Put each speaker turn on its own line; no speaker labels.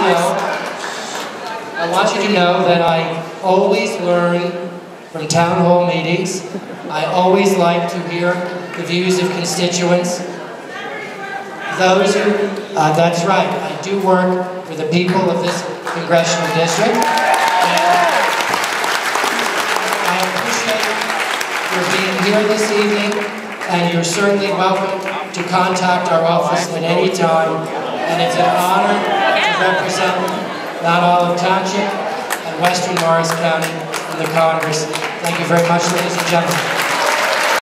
you to know that I always learn from town hall meetings. I always like to hear the views of constituents. Those who, that's right, I do work with the people of this congressional district. And I appreciate your being here this evening, and you're certainly welcome to contact our office at any time. And it's an honor to represent Mount Olive Township and Western Morris County in the Congress. Thank you very much, ladies and gentlemen.